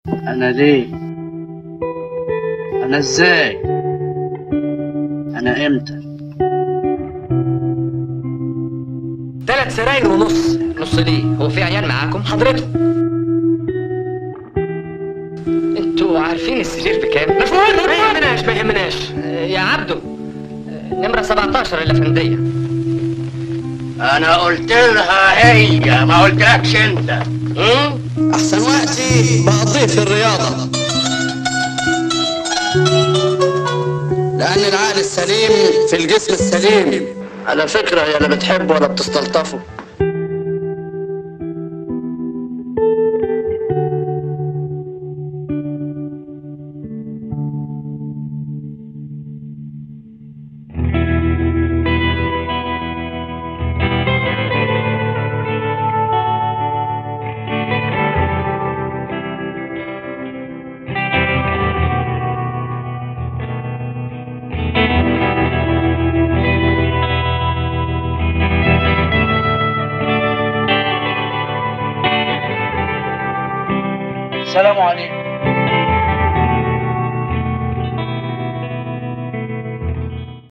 انا ليه؟ انا ازاي؟ انا امتى؟ 3 سراير ونص. نص ليه؟ هو في عيال معاكم حضرتك؟ انتوا عارفين السرير بكام؟ مش مهم، ما يهمناش ما يهمناش. يا عبدو، نمرة 17 الأفندية. انا قلت لها هي، ما قلتلكش انت. احسن وقتي بقضيه في الرياضه، لان العقل السليم في الجسم السليم. على فكره هي لا بتحب ولا بتستلطفه. السلام عليكم.